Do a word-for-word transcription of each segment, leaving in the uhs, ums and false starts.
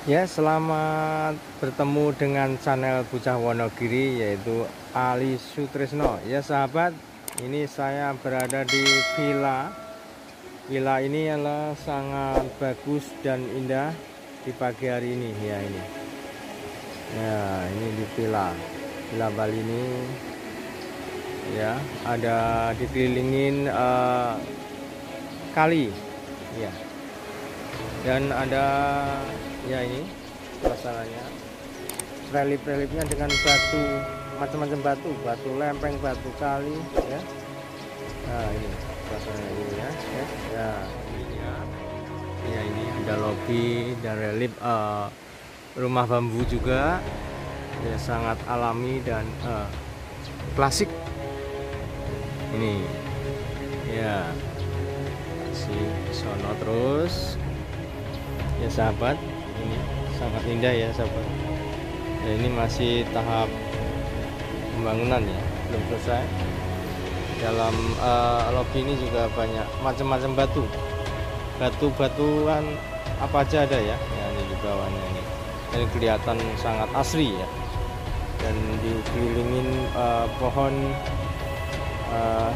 Ya, selamat bertemu dengan channel Bocah Wonogiri, yaitu Ali Sutrisno. Ya sahabat, ini saya berada di villa. Villa ini adalah sangat bagus dan indah di pagi hari ini. Ya ini, ya ini di villa, villa Bali ini. Ya, ada dikelilingin uh, kali. Ya, dan ada ya ini suasananya, relief-reliefnya dengan batu, macam-macam batu, batu lempeng, batu kali ya. Nah ini suasananya ini ya, ya, ya ini ya, ya ini ada lobby dan relief uh, rumah bambu juga ya, sangat alami dan uh, klasik ini ya. Si sono terus ya sahabat, ini sangat indah ya sahabat ya. Ini masih tahap pembangunan ya, belum selesai. Dalam uh, lobby ini juga banyak macam-macam batu, batu-batuan apa aja ada ya. Ya ini di bawahnya ini, ini kelihatan sangat asri ya, dan dikelilingin uh, pohon uh,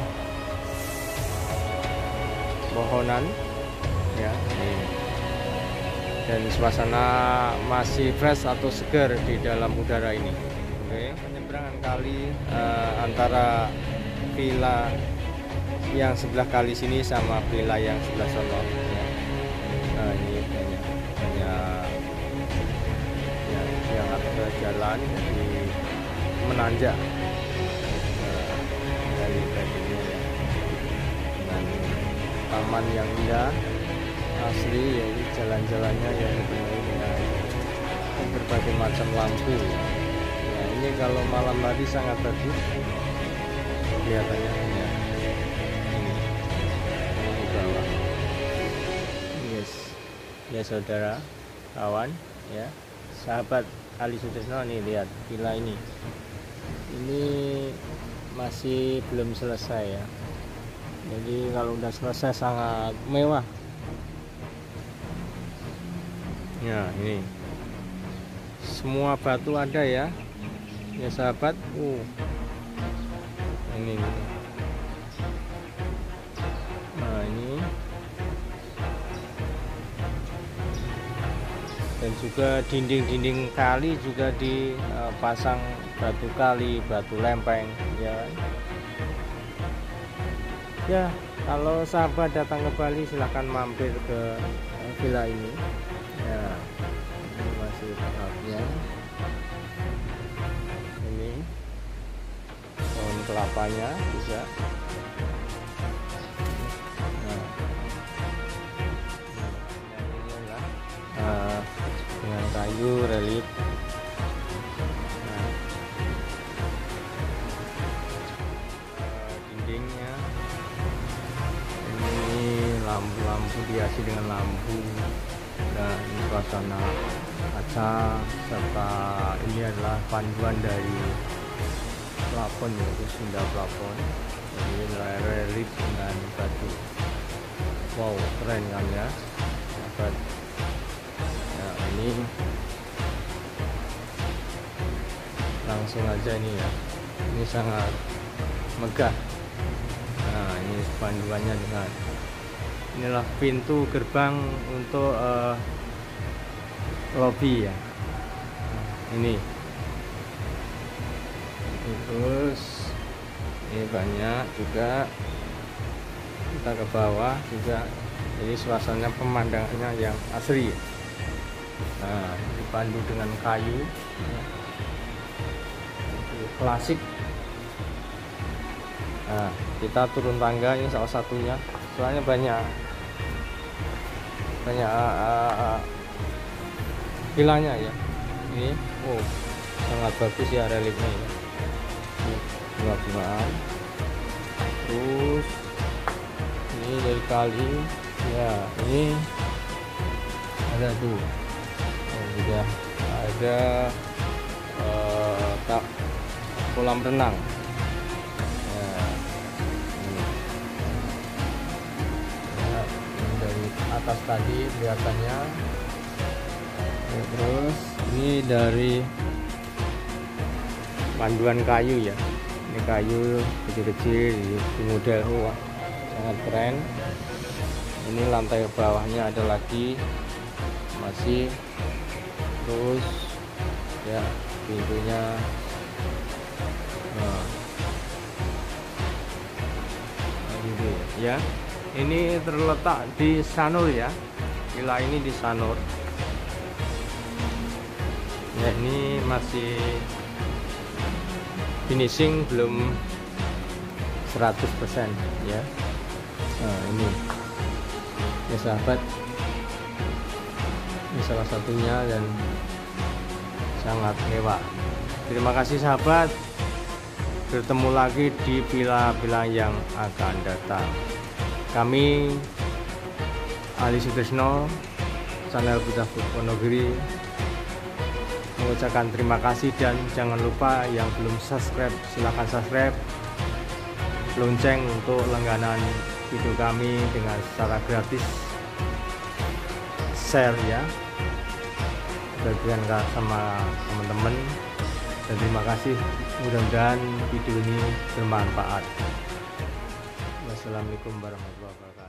pohonan ya ini. Dan suasana masih fresh atau segar di dalam udara ini. Oke, penyeberangan kali uh, antara villa yang sebelah kali sini sama villa yang sebelah sono ya. Nah ini banyak banyak ya, yang ada jalan di menanjak uh, dari bagiannya ya, dengan taman yang indah asli, yaitu jalan-jalannya yang dipenuhi dengan berbagai macam lampu. Nah ini kalau malam hari sangat bagus kelihatannya ya. Ini, ini di bawah, yes ya saudara, kawan ya, sahabat Ali Sutrisno. Nih lihat villa ini, ini masih belum selesai ya. Jadi kalau udah selesai sangat mewah. Ya ini semua batu ada ya, ya sahabat. Uh, ini, nah ini, dan juga dinding-dinding kali juga dipasang batu kali, batu lempeng ya. Ya, kalau sahabat datang ke Bali silahkan mampir ke villa ini. Ya, ini masih tahapnya. Ini pohon kelapanya bisa. Nah, ini adalah uh, dengan kayu relief. Nah, uh, dindingnya ini lampu-lampu, dihiasi dengan lampu. Dan suasana kaca, serta ini adalah panduan dari plafon, yaitu sunda plafon. Ini adalah relief dengan batu. Wow, keren kan ya sahabat. Nah ini langsung aja ini ya, ini sangat megah. Nah ini panduannya dengan, inilah pintu gerbang untuk uh, lobby ya. Ini terus ini banyak juga, kita ke bawah juga. Jadi suasananya, pemandangannya yang asri. Nah dipandu dengan kayu ya. Itu klasik. Nah kita turun tangga, ini salah satunya, soalnya banyak banyak uh, uh, villanya ya. Ini oh sangat bagus ya reliefnya ya, bunga-bungaan. Terus ini dari kali ya, ini ada tuh, oh, sudah ada uh, tak kolam renang ya. Ini. Ya, dari atas tadi kelihatannya Ya, terus ini dari panduan kayu ya, ini kayu kecil-kecil di model, wah sangat keren. Ini lantai bawahnya ada lagi masih, terus ya pintunya. Nah, gitu ya. Ini terletak di Sanur ya, villa ini di Sanur ya. Ini masih finishing, belum seratus persen ya. Nah ini ya sahabat, ini salah satunya dan sangat mewah. Terima kasih sahabat, bertemu lagi di villa-villa yang akan datang. Kami Ali Sutrisno, channel Bocah Wonogiri, mengucapkan terima kasih, dan jangan lupa yang belum subscribe silahkan subscribe, lonceng untuk langganan video kami dengan secara gratis, share ya, bagian sama teman-teman, dan terima kasih. Mudah-mudahan video ini bermanfaat. Wassalamualaikum warahmatullahi wabarakatuh.